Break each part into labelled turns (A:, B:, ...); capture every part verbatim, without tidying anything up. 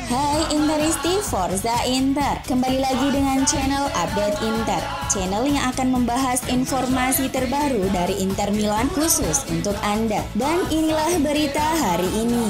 A: Hai Interisti, Forza Inter. Kembali lagi dengan channel Update Inter, channel yang akan membahas informasi terbaru dari Inter Milan khusus untuk Anda. Dan inilah berita hari ini.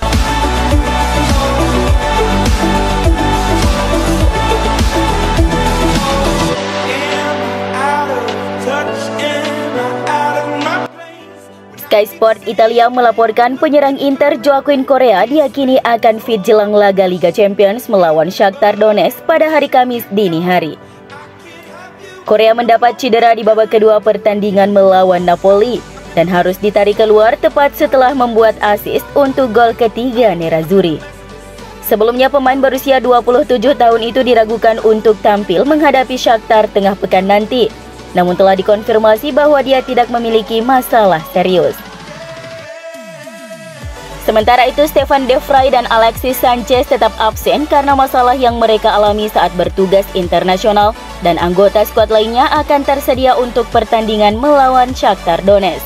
B: Sky Sport Italia melaporkan penyerang Inter Joaquin Correa diyakini akan fit jelang laga Liga Champions melawan Shakhtar Donetsk pada hari Kamis dini hari. Correa mendapat cedera di babak kedua pertandingan melawan Napoli dan harus ditarik keluar tepat setelah membuat assist untuk gol ketiga Nerazzurri. Sebelumnya pemain berusia dua puluh tujuh tahun itu diragukan untuk tampil menghadapi Shakhtar tengah pekan nanti. Namun telah dikonfirmasi bahwa dia tidak memiliki masalah serius. Sementara itu, Stefan De Vrij dan Alexis Sanchez tetap absen karena masalah yang mereka alami saat bertugas internasional, dan anggota skuad lainnya akan tersedia untuk pertandingan melawan Shakhtar Donetsk.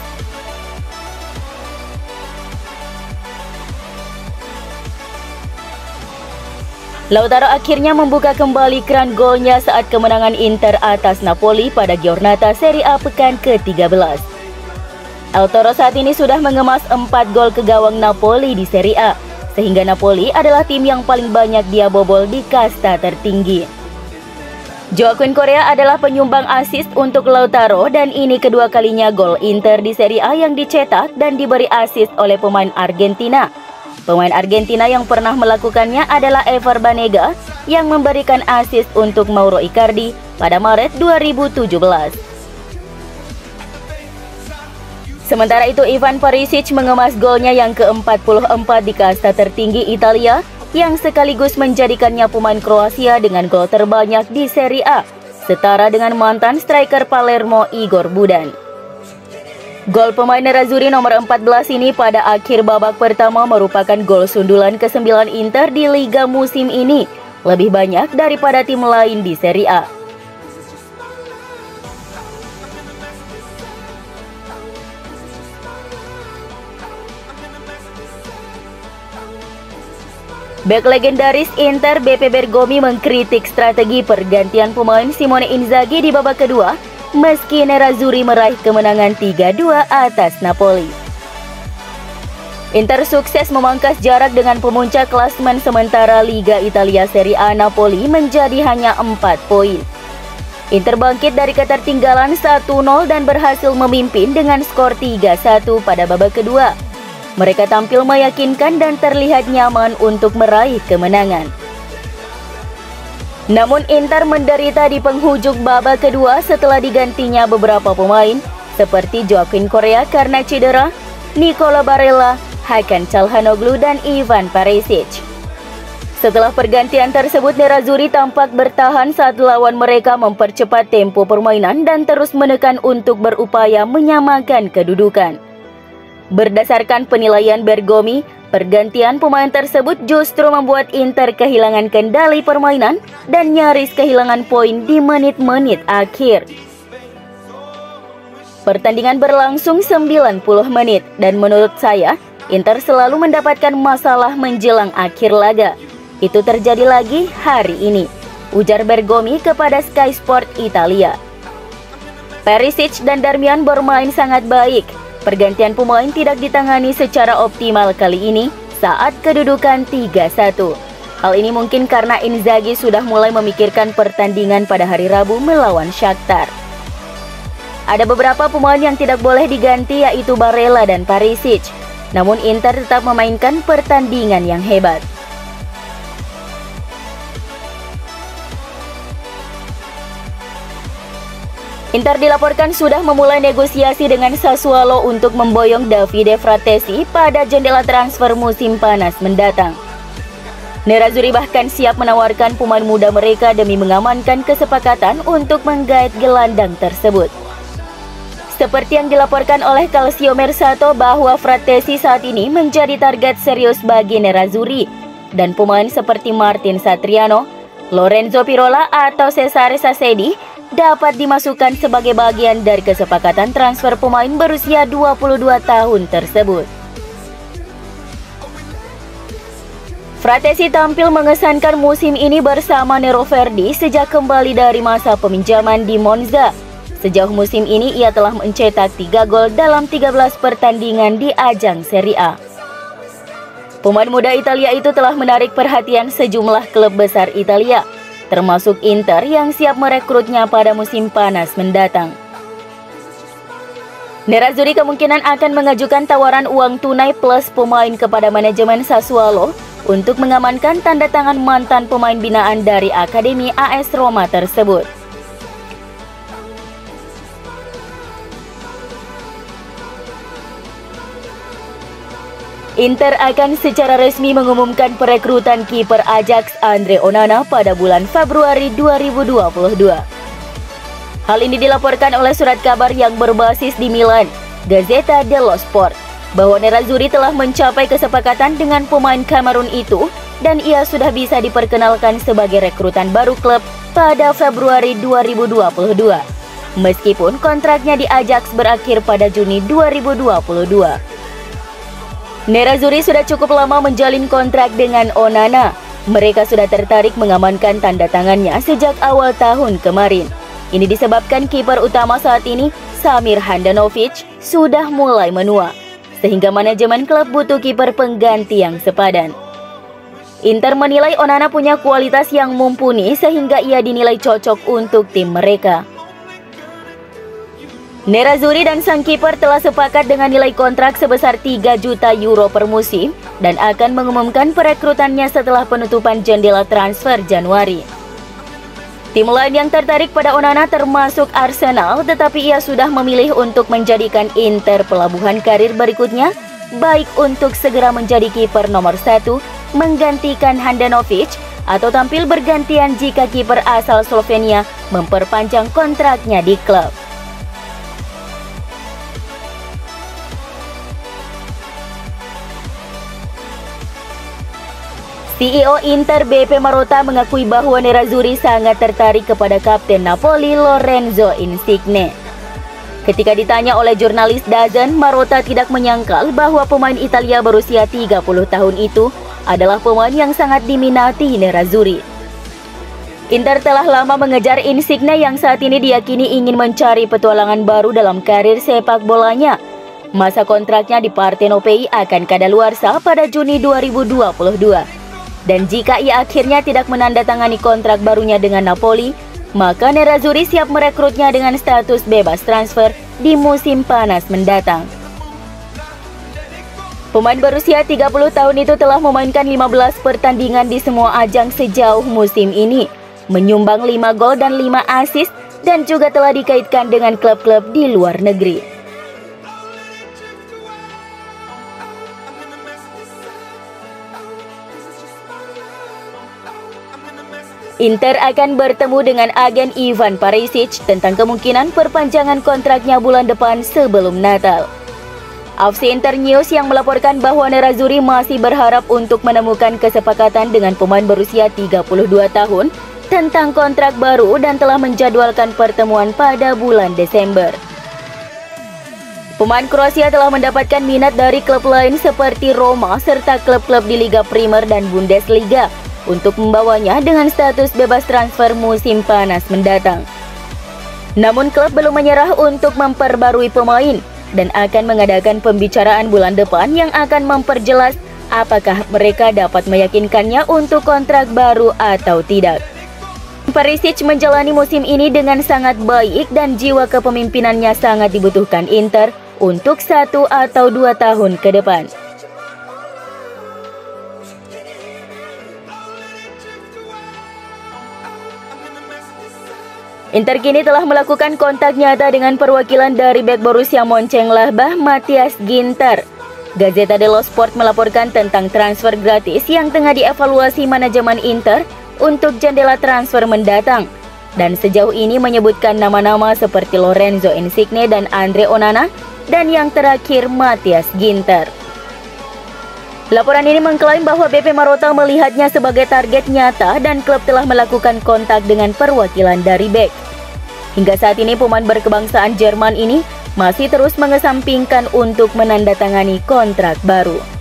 B: Lautaro akhirnya membuka kembali keran golnya saat kemenangan Inter atas Napoli pada Giornata Serie A pekan ke tiga belas. Lautaro saat ini sudah mengemas empat gol ke gawang Napoli di Serie A, sehingga Napoli adalah tim yang paling banyak dia bobol di kasta tertinggi. Joaquin Correa adalah penyumbang assist untuk Lautaro dan ini kedua kalinya gol Inter di Serie A yang dicetak dan diberi assist oleh pemain Argentina. Pemain Argentina yang pernah melakukannya adalah Ever Banega yang memberikan assist untuk Mauro Icardi pada Maret dua ribu tujuh belas. Sementara itu, Ivan Perisic mengemas golnya yang ke empat puluh empat di kasta tertinggi Italia yang sekaligus menjadikannya pemain Kroasia dengan gol terbanyak di Serie A, setara dengan mantan striker Palermo Igor Budan. Gol pemain Nerazzurri nomor empat belas ini pada akhir babak pertama merupakan gol sundulan kesembilan Inter di Liga musim ini, lebih banyak daripada tim lain di Serie A. Bek legendaris Inter B P Bergomi mengkritik strategi pergantian pemain Simone Inzaghi di babak kedua, meski Nerazzurri meraih kemenangan tiga dua atas Napoli. Inter sukses memangkas jarak dengan pemuncak klasemen sementara Liga Italia Serie A Napoli menjadi hanya empat poin. Inter bangkit dari ketertinggalan satu nol dan berhasil memimpin dengan skor tiga satu pada babak kedua. Mereka tampil meyakinkan dan terlihat nyaman untuk meraih kemenangan. Namun Inter menderita di penghujung babak kedua setelah digantinya beberapa pemain seperti Joaquin Correa karena cedera, Nicolo Barella, Hakan Çalhanoğlu dan Ivan Perisic. Setelah pergantian tersebut, Nerazzurri tampak bertahan saat lawan mereka mempercepat tempo permainan dan terus menekan untuk berupaya menyamakan kedudukan. Berdasarkan penilaian Bergomi, pergantian pemain tersebut justru membuat Inter kehilangan kendali permainan dan nyaris kehilangan poin di menit-menit akhir. Pertandingan berlangsung sembilan puluh menit dan menurut saya, Inter selalu mendapatkan masalah menjelang akhir laga. Itu terjadi lagi hari ini, ujar Bergomi kepada Sky Sport Italia. Perisic dan Darmian bermain sangat baik. Pergantian pemain tidak ditangani secara optimal kali ini saat kedudukan tiga satu. Hal ini mungkin karena Inzaghi sudah mulai memikirkan pertandingan pada hari Rabu melawan Shakhtar. Ada beberapa pemain yang tidak boleh diganti yaitu Barella dan Perisic. Namun Inter tetap memainkan pertandingan yang hebat. Inter dilaporkan sudah memulai negosiasi dengan Sassuolo untuk memboyong Davide Frattesi pada jendela transfer musim panas mendatang. Nerazzurri bahkan siap menawarkan pemain muda mereka demi mengamankan kesepakatan untuk menggait gelandang tersebut. Seperti yang dilaporkan oleh Calcio Mercato bahwa Frattesi saat ini menjadi target serius bagi Nerazzurri dan pemain seperti Martin Satriano, Lorenzo Pirola atau Cesare Sasedi dapat dimasukkan sebagai bagian dari kesepakatan transfer pemain berusia dua puluh dua tahun tersebut. Fratesi tampil mengesankan musim ini bersama Nero Verdi sejak kembali dari masa peminjaman di Monza. Sejauh musim ini ia telah mencetak tiga gol dalam tiga belas pertandingan di ajang Serie A. Pemain muda Italia itu telah menarik perhatian sejumlah klub besar Italia, termasuk Inter yang siap merekrutnya pada musim panas mendatang. Nerazzurri kemungkinan akan mengajukan tawaran uang tunai plus pemain kepada manajemen Sassuolo untuk mengamankan tanda tangan mantan pemain binaan dari Akademi A S Roma tersebut. Inter akan secara resmi mengumumkan perekrutan kiper Ajax Andre Onana pada bulan Februari dua ribu dua puluh dua. Hal ini dilaporkan oleh surat kabar yang berbasis di Milan, Gazzetta dello Sport, bahwa Nerazzurri telah mencapai kesepakatan dengan pemain Kamerun itu dan ia sudah bisa diperkenalkan sebagai rekrutan baru klub pada Februari dua ribu dua puluh dua. Meskipun kontraknya di Ajax berakhir pada Juni dua ribu dua puluh dua. Nerazzurri sudah cukup lama menjalin kontrak dengan Onana. Mereka sudah tertarik mengamankan tanda tangannya sejak awal tahun kemarin. Ini disebabkan kiper utama saat ini, Samir Handanovic, sudah mulai menua, sehingga manajemen klub butuh kiper pengganti yang sepadan. Inter menilai Onana punya kualitas yang mumpuni sehingga ia dinilai cocok untuk tim mereka. Nerazzurri dan sang kiper telah sepakat dengan nilai kontrak sebesar tiga juta euro per musim dan akan mengumumkan perekrutannya setelah penutupan jendela transfer Januari. Tim lain yang tertarik pada Onana termasuk Arsenal, tetapi ia sudah memilih untuk menjadikan Inter pelabuhan karir berikutnya, baik untuk segera menjadi kiper nomor satu, menggantikan Handanovic, atau tampil bergantian jika kiper asal Slovenia memperpanjang kontraknya di klub. C E O Inter B P Marotta mengakui bahwa Nerazzurri sangat tertarik kepada kapten Napoli Lorenzo Insigne. Ketika ditanya oleh jurnalis DAZN, Marotta tidak menyangkal bahwa pemain Italia berusia tiga puluh tahun itu adalah pemain yang sangat diminati Nerazzurri. Inter telah lama mengejar Insigne yang saat ini diyakini ingin mencari petualangan baru dalam karir sepak bolanya. Masa kontraknya di Partenopei akan kadaluarsa pada Juni dua ribu dua puluh dua. Dan jika ia akhirnya tidak menandatangani kontrak barunya dengan Napoli, maka Nerazzurri siap merekrutnya dengan status bebas transfer di musim panas mendatang. Pemain berusia tiga puluh tahun itu telah memainkan lima belas pertandingan di semua ajang sejauh musim ini, menyumbang lima gol dan lima assist, dan juga telah dikaitkan dengan klub-klub di luar negeri. Inter akan bertemu dengan agen Ivan Perisic tentang kemungkinan perpanjangan kontraknya bulan depan sebelum Natal. A F C Internews yang melaporkan bahwa Nerazzurri masih berharap untuk menemukan kesepakatan dengan pemain berusia tiga puluh dua tahun tentang kontrak baru dan telah menjadwalkan pertemuan pada bulan Desember. Pemain Kroasia telah mendapatkan minat dari klub lain seperti Roma serta klub-klub di Liga Primer dan Bundesliga untuk membawanya dengan status bebas transfer musim panas mendatang. Namun klub belum menyerah untuk memperbarui pemain dan akan mengadakan pembicaraan bulan depan yang akan memperjelas apakah mereka dapat meyakinkannya untuk kontrak baru atau tidak. Perisic menjalani musim ini dengan sangat baik dan jiwa kepemimpinannya sangat dibutuhkan Inter untuk satu atau dua tahun ke depan. Inter kini telah melakukan kontak nyata dengan perwakilan dari bek Borussia Mönchengladbach, Matthias Ginter. Gazzetta dello Sport melaporkan tentang transfer gratis yang tengah dievaluasi manajemen Inter untuk jendela transfer mendatang. Dan sejauh ini menyebutkan nama-nama seperti Lorenzo Insigne dan Andre Onana, dan yang terakhir Matthias Ginter. Laporan ini mengklaim bahwa B P Marotta melihatnya sebagai target nyata dan klub telah melakukan kontak dengan perwakilan dari bek. Hingga saat ini pemain berkebangsaan Jerman ini masih terus mengesampingkan untuk menandatangani kontrak baru.